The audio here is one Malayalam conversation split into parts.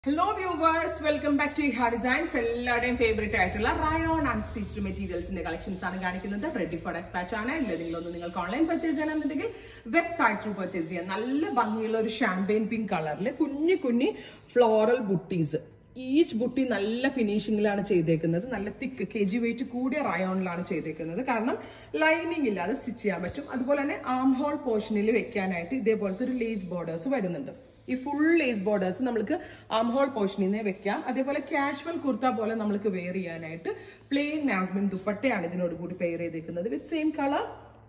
Hello viewers, welcome back to Iha Designs. എല്ലാവരുടെയും ഫേവറേറ്റ് ആയിട്ടുള്ള റയോൺ അൺസ്റ്റിച്ച്ഡ് മെറ്റീരിയൽസിന്റെ കളക്ഷൻസ് ആണ് കാണിക്കുന്നത്. റെഡി ഫോർ ഡെസ്പാച്ച് ആണ്. എല്ലാവരും നിങ്ങൾക്ക് ഓൺലൈൻ പർച്ചേസ് ചെയ്യണമെന്നുണ്ടെങ്കിൽ വെബ്സൈറ്റ് ത്രൂ പർച്ചേസ് ചെയ്യാം. നല്ല ഭംഗിയുള്ള ഒരു ഷാമ്പെയിൻ പിങ്ക് കളറിൽ കുഞ്ഞു കുഞ്ഞി ഫ്ലോറൽ ബുട്ടീസ്. ഈച്ച് ബുട്ടി നല്ല ഫിനിഷിംഗിലാണ് ചെയ്തേക്കുന്നത്. നല്ല തിക്ക് kg വെയിറ്റ് കൂടിയ റയോണിലാണ് ചെയ്തേക്കുന്നത്. കാരണം ലൈനിങ് ഇല്ലാതെ സ്റ്റിച്ച് ചെയ്യാൻ പറ്റും. അതുപോലെ തന്നെ ആം ഹോൾ പോർഷനിൽ വെക്കാനായിട്ട് ഇതേപോലത്തെ ഒരു ലേസ് ബോർഡേഴ്സ് വരുന്നുണ്ട്. ഈ ഫുൾ ലേസ് ബോർഡേഴ്സ് നമുക്ക് ആം ഹോൾ പോർഷനിൽ നിന്ന് വെക്കാം. അതേപോലെ കാഷ്വൽ കുർത്ത പോലെ നമുക്ക് വെയർ ചെയ്യാനായിട്ട് പ്ലെയിൻ നാസ്മിൻ ദുപ്പട്ടയാണ് ഇതിനോട് കൂടി പെയർ ചെയ്തേക്കുന്നത്. വിത്ത് സെയിം കളർ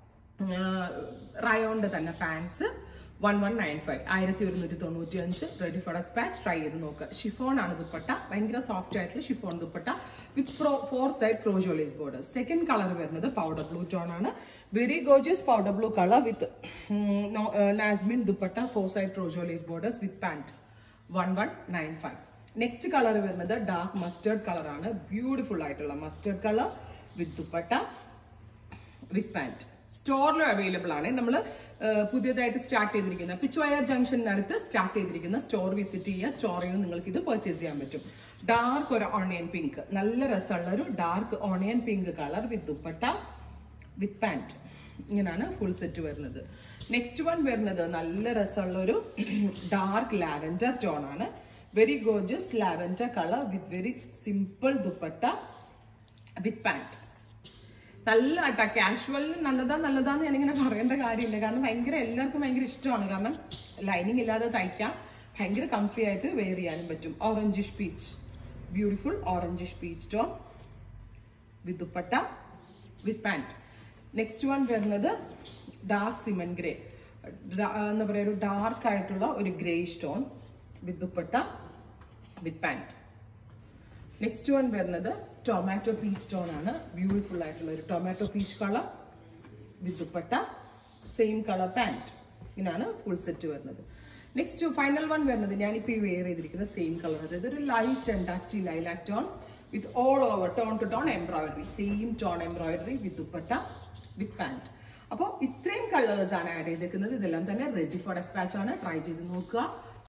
റയോണിന്റെ തന്നെ pants 1195 1195 ready for dispatch. Try ചെയ്ത് നോക്കുക. ഷിഫോൺ ആണ് ദുപ്പട്ട, ഭയങ്കര സോഫ്റ്റ് ആയിട്ടുള്ള chiffon dupatta with 4 side crochet lace border. Second colour വരുന്നത് പൗഡർ ബ്ലൂ ടോൺ ആണ്. Very gorgeous powder blue colour with നാസ്മിൻ dupatta 4 side crochet lace borders with pant 1195. Next colour വരുന്നത് ഡാർക്ക് മസ്റ്റേർഡ് കളർ ആണ്. ബ്യൂട്ടിഫുൾ ആയിട്ടുള്ള mustard colour with dupatta with pant. സ്റ്റോറിലും അവൈലബിൾ ആണ്. നമ്മൾ പുതിയതായിട്ട് സ്റ്റാർട്ട് ചെയ്തിരിക്കുന്ന പിച്ചുവയർ ജംഗ്ഷനടുത്ത് സ്റ്റാർട്ട് ചെയ്തിരിക്കുന്ന സ്റ്റോർ വിസിറ്റ് ചെയ്യുക. സ്റ്റോറിൽ നിന്ന് നിങ്ങൾക്ക് ഇത് പർച്ചേസ് ചെയ്യാൻ പറ്റും. ഡാർക്ക് ഒരു ഓണിയൻ പിങ്ക്, നല്ല രസമുള്ള ഒരു dark onion pink colour with dupatta with pant. ഇങ്ങനെയാണ് ഫുൾ സെറ്റ് വരുന്നത്. നെക്സ്റ്റ് വൺ വരുന്നത് നല്ല രസമുള്ള ഒരു ഡാർക്ക് ലാവൻഡർ ടോൺ ആണ്. Very gorgeous lavender colour with very simple dupatta with pant. നല്ല കേട്ടോ, കാഷ്വലിന് നല്ലതാന്ന് ഞാനിങ്ങനെ പറയേണ്ട കാര്യമില്ല. കാരണം എല്ലാവർക്കും ഭയങ്കര ഇഷ്ടമാണ്. കാരണം ലൈനിങ് ഇല്ലാതെ തയ്ക്കാം, ഭയങ്കര കംഫി ആയിട്ട് വെയർ ചെയ്യാനും പറ്റും. Orangish peach, beautiful orangish peach tone with dupatta with pant. Next one വരുന്നത് ഡാർക്ക് സിമൻ ഗ്രേ, എന്താ പറയുക, ഒരു ഡാർക്ക് ആയിട്ടുള്ള ഒരു grey stone with dupatta with pant. Next one വരുന്നത് ടൊമാറ്റോ പീച്ച് ടോൺ ആണ്. ബ്യൂട്ടിഫുൾ ആയിട്ടുള്ള ഒരു tomato peach colour with dupatta same colour pant. ഇങ്ങനെയാണ് ഫുൾ സെറ്റ് വരുന്നത്. നെക്സ്റ്റ് ഫൈനൽ വൺ വരുന്നത് ഞാനിപ്പോൾ ഈ വെയർ ചെയ്തിരിക്കുന്ന സെയിം കളർ, അതായത് ഒരു light and dusty lilac tone with all over tone to tone embroidery, same tone embroidery with dupatta with pant. അപ്പോൾ ഇത്രയും കളേഴ്സ് ആണ് ആഡ് ചെയ്തേക്കുന്നത്. ഇതെല്ലാം തന്നെ റെഡി ഫോർ ഡെസ്പാച്ച് ആണ്. ട്രൈ ചെയ്ത് നോക്കുക.